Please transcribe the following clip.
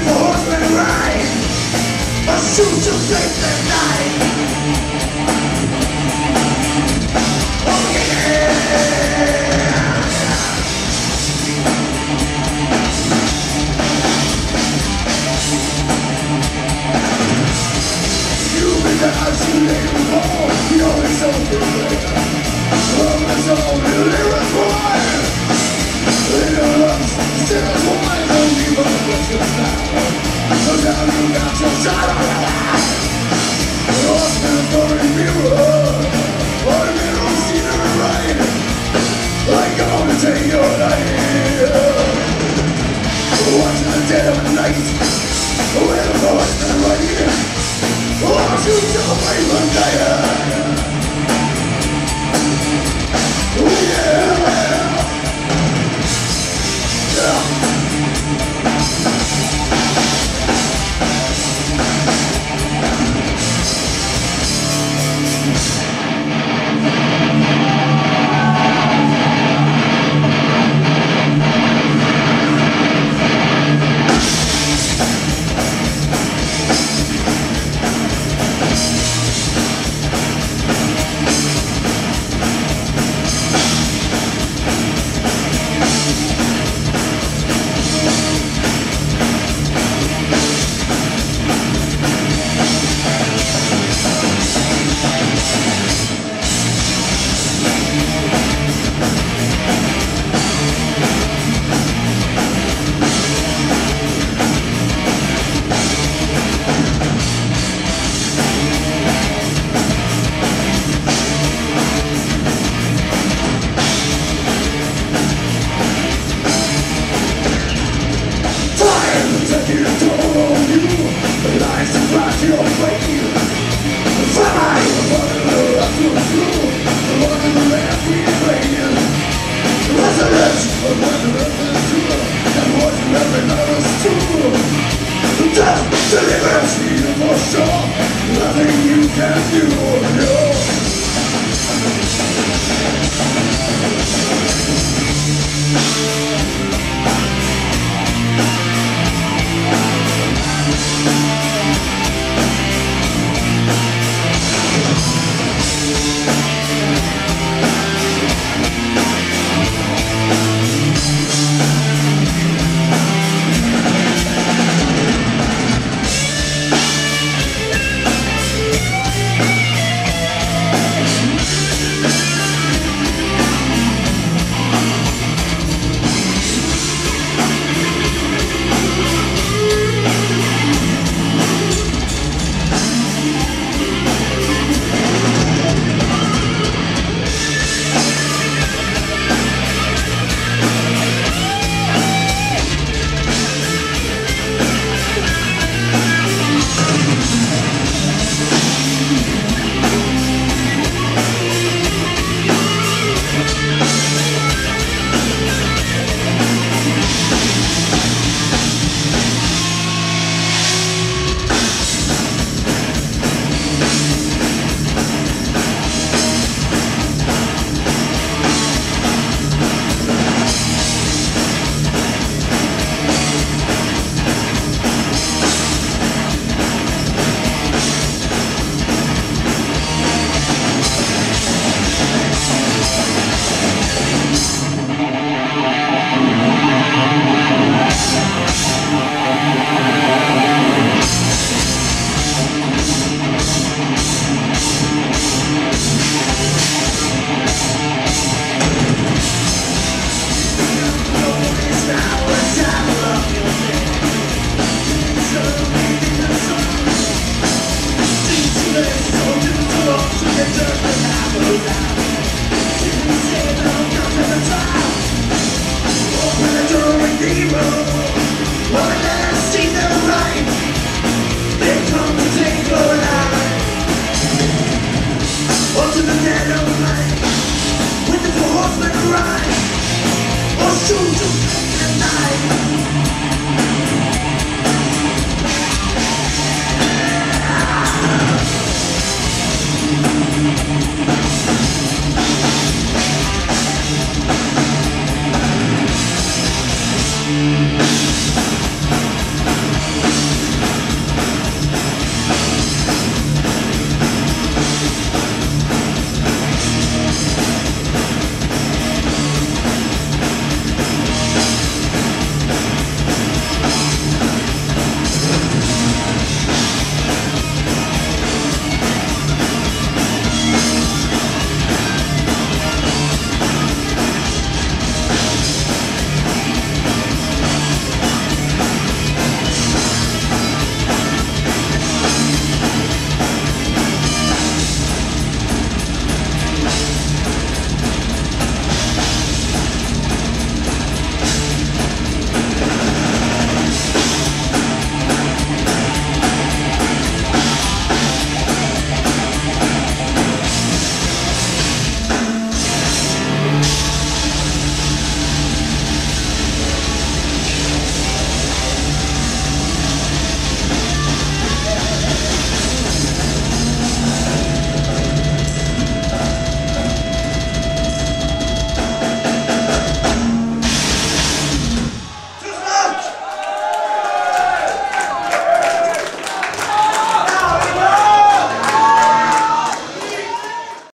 Four Horsemen ride, or shoot to face the night. Oh yeah. You've been isolated home, you're his own protector. From his own illiterate boy. Little love, still as wide, don't leave a precious now. So down you got your shot on your life. Lost in a foreign mirror, or a mirror seen her right. I'm gonna take your life. Watching the dead of night, with a voice and a right. Watch you tell my Monday. Oh yeah. With the Four Horsemen ride, or shoot to the night.